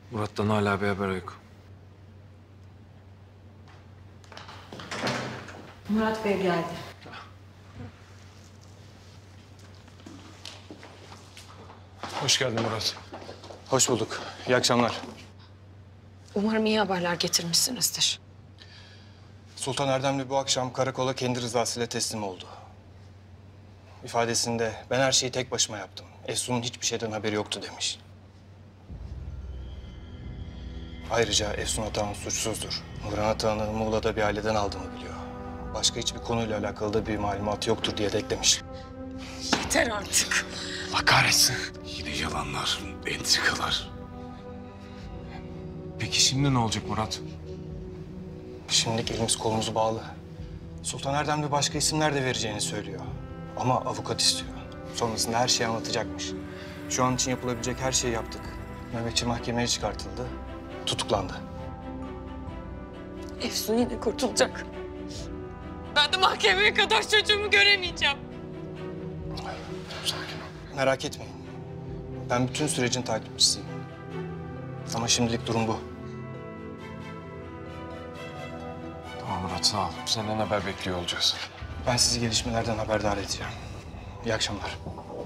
Murat'tan hala bir haber yok. Murat Bey geldi. Hoş geldin Murat. Hoş bulduk. İyi akşamlar. Umarım iyi haberler getirmişsinizdir. Sultan Erdemli bu akşam karakola kendi rızasıyla teslim oldu. İfadesinde ben her şeyi tek başıma yaptım. Efsun'un hiçbir şeyden haberi yoktu demiş. Ayrıca Efsun Atahan suçsuzdur. Nurhan Atahan'ı Muğla'da bir aileden aldığını biliyor. Başka hiçbir konuyla alakalı da bir malumatı yoktur diye de eklemiş. Yeter artık. Allah kahretsin. Yine yalanlar, entrikalar. Peki şimdi ne olacak Murat? Şimdilik elimiz kolumuz bağlı. Sultan Erdemli başka isimler de vereceğini söylüyor. Ama avukat istiyor. Sonrasında her şeyi anlatacakmış. Şu an için yapılabilecek her şeyi yaptık. Nöbetçi mahkemeye çıkartıldı. Tutuklandı. Efsun yine kurtulacak. Ben de mahkemeye kadar çocuğumu göremeyeceğim. Sakin ol. Merak etmeyin. Ben bütün sürecin takipçisiyim. Ama şimdilik durum bu. Tamam Murat sağ ol. Senden haber bekliyor olacağız. Ben sizi gelişmelerden haberdar edeceğim. İyi akşamlar.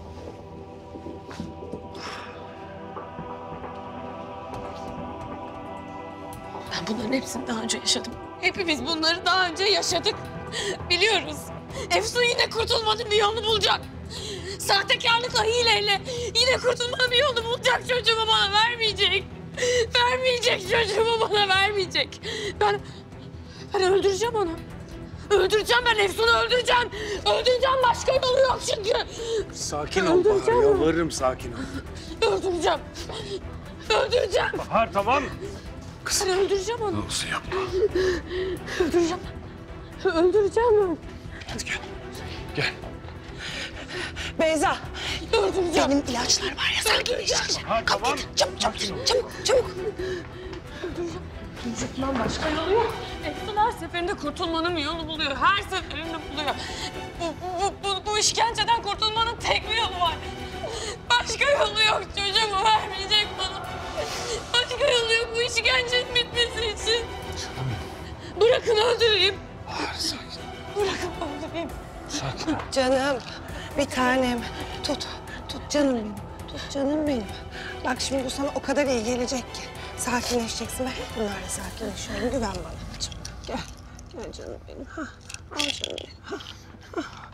Ben bunların hepsini daha önce yaşadım. Hepimiz bunları daha önce yaşadık. Biliyoruz. Efsun yine kurtulmanın bir yolunu bulacak. Sahtekarlıkla, hileyle yine kurtulmanın bir yolunu bulacak. Çocuğumu bana vermeyecek. Vermeyecek, çocuğumu bana vermeyecek. Ben öldüreceğim onu. Öldüreceğim ben Efsun'u öldüreceğim. Öldüreceğim, başka yolu yok çünkü. Sakin ol Bahar, yalvarırım sakin ol. Öldüreceğim. Öldüreceğim. Bahar tamam. Ben öldüreceğim onu. Ne olursa yapma. Öldüreceğim. Öldüreceğim. Hadi gel. Gel. Beyza, Öldüreceğim. benim ilaçlar var ya sakinleştirecek. Bahar tamam. Çabuk, çabuk, çabuk, çabuk. Öldüreceğim, başka yolu yok. Efsun her seferinde kurtulmanın bir yolunu buluyor. Her seferinde buluyor. Bu işkenceden kurtulmanın tek bir yolu var. Başka yolu yok. Çocuğumu vermeyecek bana. Başka yolu yok bu işkencenin bitmesi için. Bırakın öldüreyim. Bahar sakin. Bırakın öldüreyim. Sakin ol. Canım, bir tanem. Tut, tut canım benim. Tut canım benim. Bak şimdi bu sana o kadar iyi gelecek ki. Sakinleşeceksin. Ben hep bunlarla sakinleşiyorum. Güven bana. Gel, gel canım benim. Ha, al canım benim. Ha, ha.